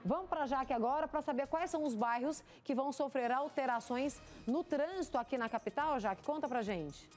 Vamos para Jaque agora para saber quais são os bairros que vão sofrer alterações no trânsito aqui na capital. Jaque, conta pra gente.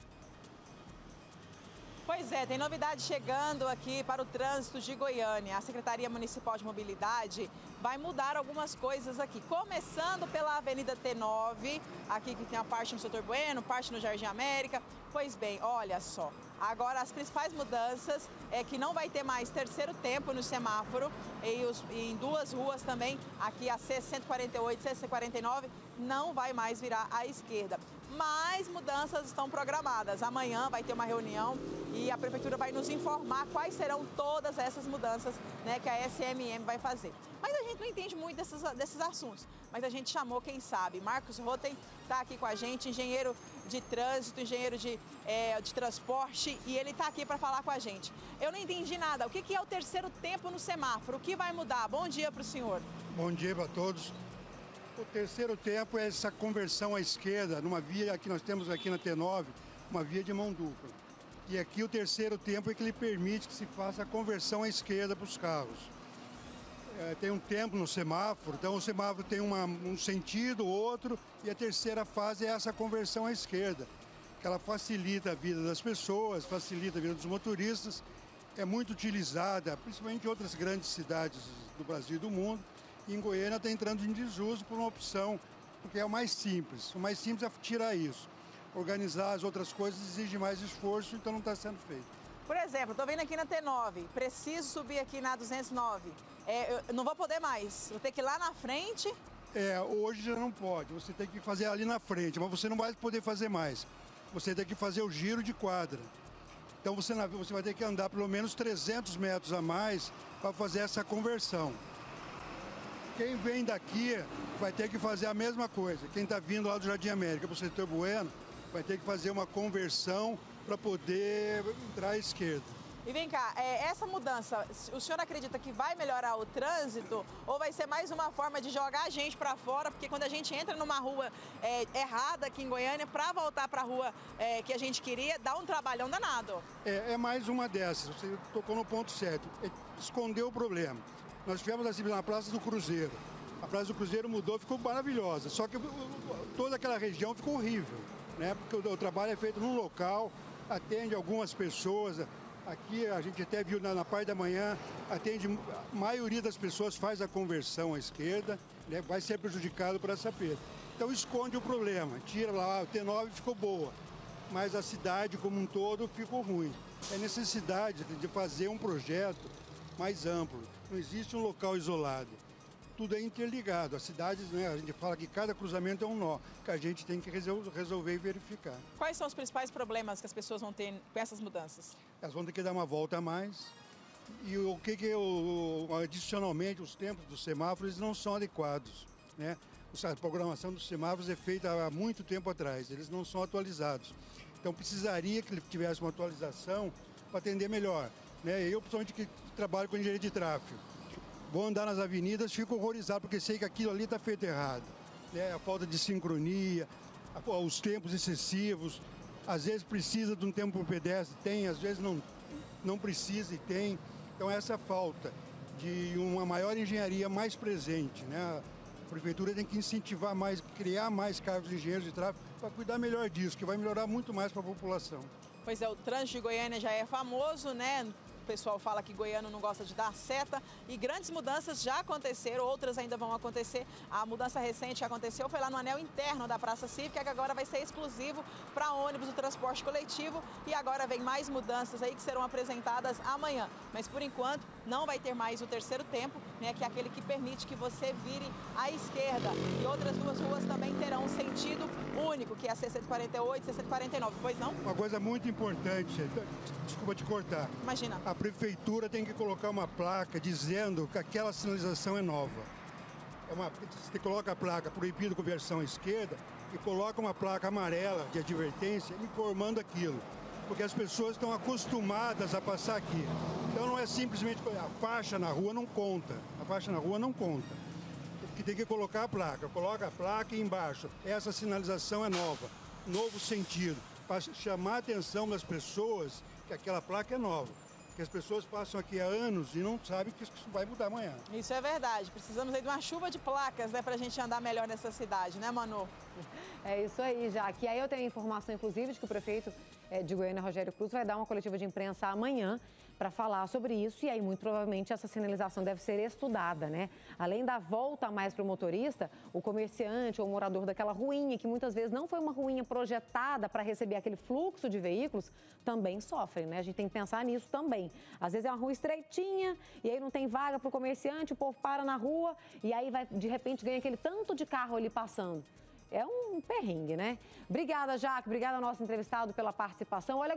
Pois é, tem novidade chegando aqui para o trânsito de Goiânia. A Secretaria Municipal de Mobilidade vai mudar algumas coisas aqui. Começando pela Avenida T9, aqui que tem a parte no Setor Bueno, parte no Jardim América. Pois bem, olha só. Agora, as principais mudanças é que não vai ter mais terceiro tempo no semáforo e em duas ruas também, aqui a C148 e C149, não vai mais virar à esquerda. Mas mudanças estão programadas. Amanhã vai ter uma reunião e a Prefeitura vai nos informar quais serão todas essas mudanças, né, que a SMM vai fazer. Mas a gente não entende muito desses assuntos. Mas a gente chamou quem sabe. Marcos Rotem está aqui com a gente, engenheiro de trânsito, engenheiro de transporte, e ele está aqui para falar com a gente. Eu não entendi nada. O que é o terceiro tempo no semáforo? O que vai mudar? Bom dia para o senhor. Bom dia para todos. O terceiro tempo é essa conversão à esquerda, numa via que nós temos aqui na T9, uma via de mão dupla. E aqui o terceiro tempo é que ele permite que se faça a conversão à esquerda para os carros. Tem um tempo no semáforo, então o semáforo tem um sentido, outro, e a terceira fase é essa conversão à esquerda, que ela facilita a vida das pessoas, facilita a vida dos motoristas, é muito utilizada, principalmente em outras grandes cidades do Brasil e do mundo, e em Goiânia está entrando em desuso por uma opção, porque é o mais simples é tirar isso. Organizar as outras coisas exige mais esforço, então não está sendo feito. Por exemplo, estou vendo aqui na T9, preciso subir aqui na 209. Eu não vou poder mais, vou ter que ir lá na frente. Hoje já não pode, você tem que fazer ali na frente, mas você não vai poder fazer mais. Você tem que fazer o giro de quadra. Então você vai ter que andar pelo menos 300 metros a mais para fazer essa conversão. Quem vem daqui vai ter que fazer a mesma coisa. Quem está vindo lá do Jardim América para o Setor Bueno vai ter que fazer uma conversão para poder entrar à esquerda. E vem cá, essa mudança, o senhor acredita que vai melhorar o trânsito ou vai ser mais uma forma de jogar a gente para fora? Porque quando a gente entra numa rua errada aqui em Goiânia, para voltar para a rua que a gente queria, dá um trabalhão danado. É mais uma dessas, você tocou no ponto certo, escondeu o problema. Nós tivemos assim na Praça do Cruzeiro. A Praça do Cruzeiro mudou, ficou maravilhosa, só que toda aquela região ficou horrível, né? Porque o trabalho é feito num local, atende algumas pessoas. Aqui a gente até viu na parte da manhã, atende, a maioria das pessoas faz a conversão à esquerda, né, vai ser prejudicado por essa perda. Então esconde o problema, tira lá, o T9 ficou boa, mas a cidade como um todo ficou ruim. É necessidade de fazer um projeto mais amplo, não existe um local isolado. Tudo é interligado. As cidades, né, a gente fala que cada cruzamento é um nó, que a gente tem que resolver e verificar. Quais são os principais problemas que as pessoas vão ter com essas mudanças? Elas vão ter que dar uma volta a mais. E adicionalmente, os tempos dos semáforos não são adequados, né? A programação dos semáforos é feita há muito tempo atrás, eles não são atualizados. Então precisaria que ele tivesse uma atualização para atender melhor, né? Eu, principalmente, que trabalho com engenharia de tráfego, vou andar nas avenidas, fico horrorizado, porque sei que aquilo ali está feito errado. A falta de sincronia, os tempos excessivos, às vezes precisa de um tempo para o pedestre, tem, às vezes não precisa e tem. Então essa falta de uma maior engenharia mais presente, né? A Prefeitura tem que incentivar mais, criar mais cargos de engenheiros de tráfego para cuidar melhor disso, que vai melhorar muito mais para a população. Pois é, o trânsito de Goiânia já é famoso, né? O pessoal fala que goiano não gosta de dar seta e grandes mudanças já aconteceram, outras ainda vão acontecer. A mudança recente que aconteceu foi lá no anel interno da Praça Cívica, que agora vai ser exclusivo para ônibus do transporte coletivo, e agora vem mais mudanças aí que serão apresentadas amanhã. Mas por enquanto não vai ter mais o terceiro tempo, né, que é aquele que permite que você vire à esquerda. E outras duas ruas também terão um sentido único, que é a C148 e C149, pois não? Uma coisa muito importante, desculpa te cortar. Imagina. A Prefeitura tem que colocar uma placa dizendo que aquela sinalização é nova. Você coloca a placa proibido conversão à esquerda e coloca uma placa amarela de advertência informando aquilo. Porque as pessoas estão acostumadas a passar aqui. Então não é simplesmente a faixa na rua não conta. A faixa na rua não conta. Que tem que colocar a placa. Coloca a placa e embaixo. Essa sinalização é nova. Novo sentido. Para chamar a atenção das pessoas que aquela placa é nova. que as pessoas passam aqui há anos e não sabem que isso vai mudar amanhã. Isso é verdade. Precisamos aí de uma chuva de placas, né, para a gente andar melhor nessa cidade, né, Manu? É isso aí, Jaque. E aí eu tenho a informação, inclusive, de que o prefeito de Goiânia, Rogério Cruz, vai dar uma coletiva de imprensa amanhã para falar sobre isso. E aí, muito provavelmente, essa sinalização deve ser estudada, né? Além da volta mais para o motorista, o comerciante ou o morador daquela ruinha, que muitas vezes não foi uma ruinha projetada para receber aquele fluxo de veículos, também sofre, né? A gente tem que pensar nisso também. Às vezes é uma rua estreitinha e aí não tem vaga para o comerciante, o povo para na rua e aí vai, de repente, ganha aquele tanto de carro ali passando. É um perrengue, né? Obrigada, Jaque. Obrigada ao nosso entrevistado pela participação. Olha